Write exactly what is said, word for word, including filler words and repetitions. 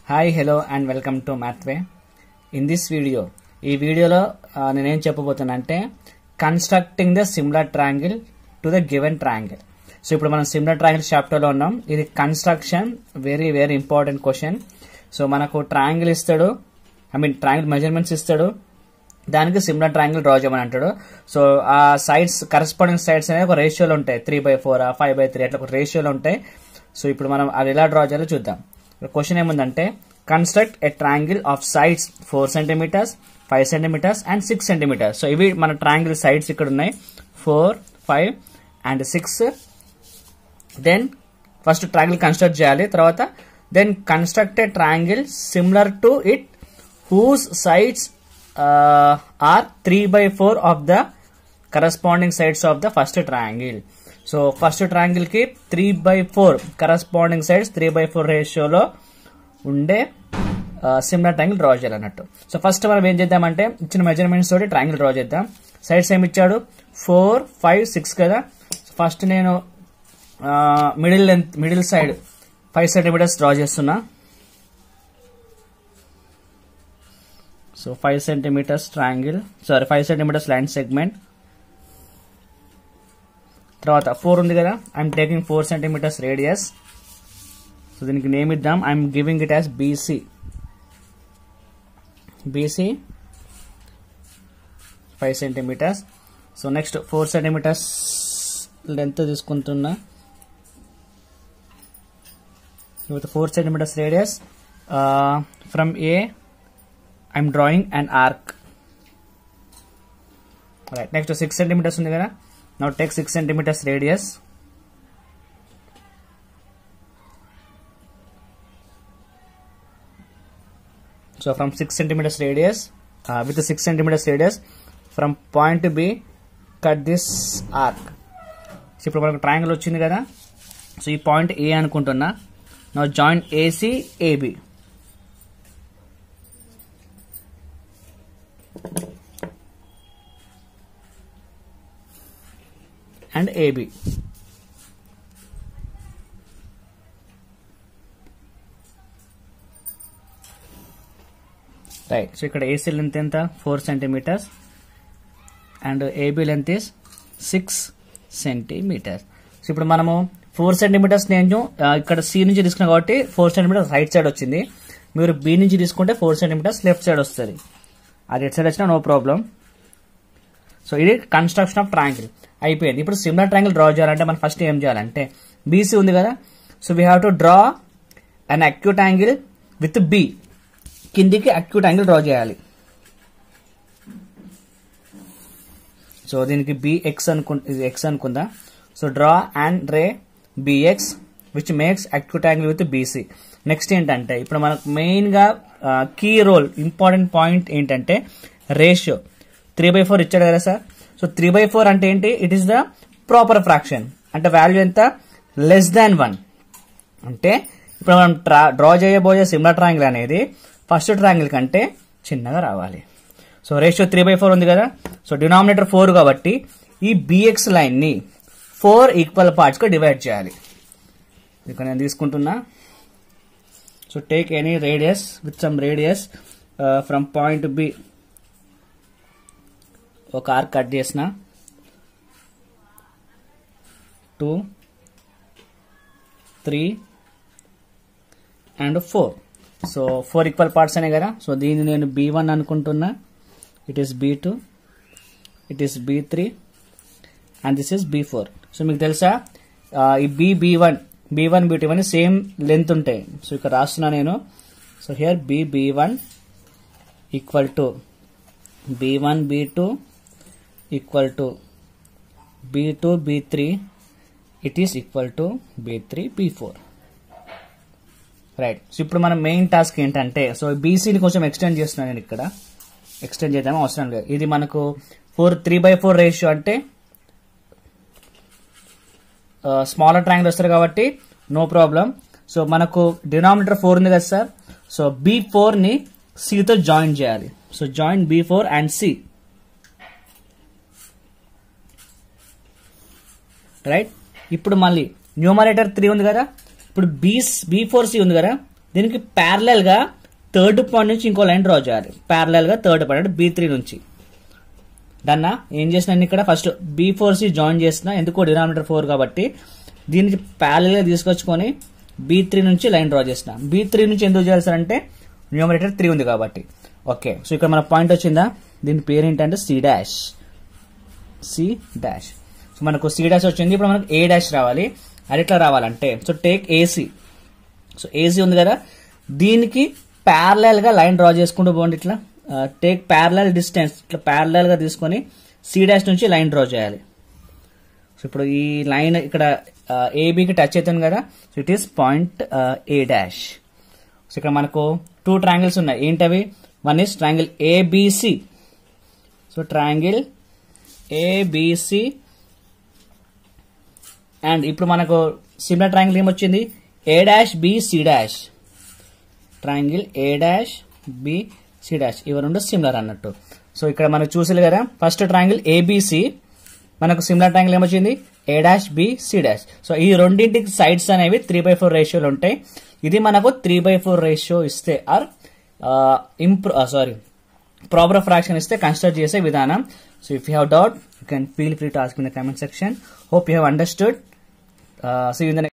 Hi hello and welcome to Mathway. In this video ఈ వీడియోలో నేనేం చెప్పబోతున్నా అంటే constructing the similar triangle to the given triangle. So ఇప్పుడు మనం సిమిలర్ ట్రయాంగిల్ చాప్టర్లో ఉన్నాం. ఇది construction, very very important question. So మనకు ట్రయాంగిల్ ఇస్తాడు, ఐ మీన్ ట్రయాంగిల్ మెజర్మెంట్స్ ఇస్తాడు, దానికి సిమిలర్ ట్రయాంగిల్ డ్రా చేయమని అంటాడు. సో ఆ సైడ్స్ కరెస్పాండింగ్ సైడ్స్ అనేవి ఒక రేషియోలో ఉంటాయి, three by four five by three అట్లా ఒక రేషియోలో ఉంటాయి. సో ఇప్పుడు మనం అది ఎలా డ్రా చేయాలో చూద్దాం. క్వశ్చన్ ఏముందంటే construct a triangle of sides four centimetres five centimetres and six centimetres. So ఇవి మన ట్రయాంగిల్ సైడ్స్ ఇక్కడ ఉన్నాయి, four five and six. Then first triangle construct చేయాలి, తర్వాత then construct a triangle similar to it whose sides are three by four of the corresponding sides of the first triangle. So first triangle కి three by four corresponding sides three by four రేషియోలో ఉండే similar triangle draw చేయాలన్నట్టు. So first మనం ఏం చేద్దామంటే ఇచ్చిన measurements తోటి triangle draw చేద్దాం. సైడ్స్ ఏమి ఇచ్చాడు, ఫోర్ ఫైవ్ సిక్స్ కదా. ఫస్ట్ నేను middle length middle side five centimetres draw చేస్తున్నా. So five centimetres triangle, sorry five centimetres line segment. తర్వాత ఫోర్ ఉంది కదా, I'm taking four centimetres radius. So దీనికి నేమ్ ఇద్దాం, I'm giving it as BC. BC five centimetres. So next four centimetres length తీసుకుంటున్నా with four centimetres radius. From A I'm drawing an arc. Right, next six centimetres ఉంది కదా. Now take six centimeters radius. So from six centimeters radius, uh, with the six centimeters radius, from point B, cut this arc. So ఇప్పుడు మనకు triangle వచ్చింది కదా. So ఈ point ఏ అనుకుంటున్నా. Now join A C A B. and A B. Right, so ఇక్కడ A C length ఎంత, four centimetres and A B length is six centimetres. So ఇప్పుడు మనము ఫోర్ సెంటీమీటర్స్ నేను ఇక్కడ C నుంచి తీసుకున్నా కాబట్టి ఫోర్ సెంటీమీటర్స్ రైట్ సైడ్ వచ్చింది. మీరు B నుంచి తీసుకుంటే ఫోర్ సెంటీమీటర్స్ లెఫ్ట్ సైడ్ వస్తుంది. అది ఎట్ సైడ్ వచ్చినా నో ప్రాబ్లం. సో ఇది కన్స్ట్రక్షన్ ఆఫ్ ట్రయాంగిల్ అయిపోయింది. ఇప్పుడు సిమిలర్ ట్రయాంగిల్ డ్రా చేయాలంటే మనం ఫస్ట్ ఏం చేయాలంటే బీసీ ఉంది కదా. So we have to draw an acute angle with B. కిందికి అక్యూట్ యాంగిల్ డ్రా చేయాలి. సో దీనికి బిఎక్స్ అనుకు ఇది ఎక్స్ అనుకుందా. So draw and ray BX which makes acute angle with BC. Next ఏంటంటే ఇప్పుడు మనకు మెయిన్ గా కీ రోల్ ఇంపార్టెంట్ పాయింట్ ఏంటంటే రేషియో. త్రీ బై ఫోర్ ఇచ్చాడు కదా sir. So three by four అంటే ఏంటి, it is the proper fraction. అంటే వాల్యూ ఎంత, లెస్ దాన్ వన్. అంటే ఇప్పుడు మనం డ్రా చేయబోయే సిమిలర్ ట్రయాంగిల్ అనేది ఫస్ట్ ట్రయాంగిల్ కంటే చిన్నగా రావాలి. So ratio three by four ఉంది కదా. సో డినామినేటర్ ఫోర్ కాబట్టి ఈ బిఎక్స్ లైన్ ని ఫోర్ ఈక్వల్ పార్ట్స్ గా డివైడ్ చేయాలి. ఇక్కడ నేను తీసుకుంటున్నా. So take any radius with some radius from point B. ఒక ఆర్క్ కట్ చేసిన, two three and four. So four equal parts అనే కదా. సో దీన్ని నేను బీ వన్ అనుకుంటున్నా. It is B two, it is B three and this is B four. So మీకు తెలుసా ఈ B B one B one B two ఇవన్నీ same length ఉంటాయి. సో ఇక్కడ రాస్తున్నా నేను. So here B B one equal to B one B two equal to B two B three, it is equal to B three B four. Right. So ఇప్పుడు మన main task ఏంటంటే, so బీసీని కొంచెం extend చేస్తున్నాను నేను. ఇక్కడ extend చేద్దామో అవసరం లేదు. ఇది మనకు four three by four ratio అంటే స్మాలర్ ట్రయాంగిల్ వస్తారు కాబట్టి నో ప్రాబ్లం. సో మనకు డినామినేటర్ ఫోర్ ఉంది కదా సార్. సో బీ ఫోర్ ని సితో జాయిన్ చేయాలి. So join B four and C. Right. ఇప్పుడు మళ్ళీ న్యూమరేటర్ త్రీ ఉంది కదా. ఇప్పుడు బీ బీ ఫోర్ సి ఉంది కదా, దీనికి ప్యారలల్ గా థర్డ్ పాయింట్ నుంచి ఇంకో లైన్ డ్రా చేయాలి. ప్యారలల్ గా థర్డ్ పాయింట్ అంటే బీ త్రీ నుంచి. దాన్న ఏం చేసిన ఇక్కడ first B four C join చేసిన, ఎందుకో డినామినేటర్ ఫోర్ కాబట్టి దీనికి ప్యారలల్ గా తీసుకొచ్చుకొని బీ త్రీ నుంచి లైన్ డ్రా చేసిన. బీ త్రీ నుంచి ఎందుకు చేయాల్సారంటే న్యూమరేటర్ త్రీ ఉంది కాబట్టి. ఓకే, సో ఇక్కడ మన పాయింట్ వచ్చిందా, దీని పేరు ఏంటంటే C dash. C dash. So మనకు సి డాష్ వచ్చింది. ఇప్పుడు మనకు ఏ డాష్ రావాలి. అది ఎట్లా రావాలంటే so take AC. So AC ఉంది కదా, దీనికి ప్యారలల్ గా లైన్ డ్రా చేసుకుంటూ పోండి. ఇట్లా టేక్ ప్యారలల్ డిస్టెన్స్, ఇట్లా ప్యారలల్ గా తీసుకొని సి డాష్ నుంచి లైన్ డ్రా చేయాలి. సో ఇప్పుడు ఈ లైన్ ఇక్కడ ఏబికి టచ్ అవుతుంది కదా, so it is point A dash. So ఇక్కడ మనకు టూ ట్రయాంగిల్స్ ఉన్నాయి. ఏంటవి? One is triangle ABC. So triangle ABC. And ఇప్పుడు మనకు సిమిలర్ ట్రయాంగిల్ ఏమొచ్చింది? A dash B C dash. Triangle A dash B C dash. ఇవి రెండు సిమిలర్ అన్నట్టు. సో ఇక్కడ మనకు చూసారు కదా, ఫస్ట్ ట్రయాంగిల్ ఏబిసి, మనకు సిమిలర్ ట్రయాంగిల్ ఏమొచ్చింది? A dash B C dash. So ఈ రెండింటికి సైడ్స్ అనేవి త్రీ బై ఫోర్ రేషియోలు ఉంటాయి. ఇది మనకు త్రీ బై ఫోర్ రేషియో ఇస్తే ఆర్ ఇంప్రూ సారీ ప్రాపర్ ఫ్రాక్షన్ ఇస్తే కన్సిడర్ చేసే విధానం. So if you have doubt you can feel free to ask in the comment section. Hope you have understood. See you in the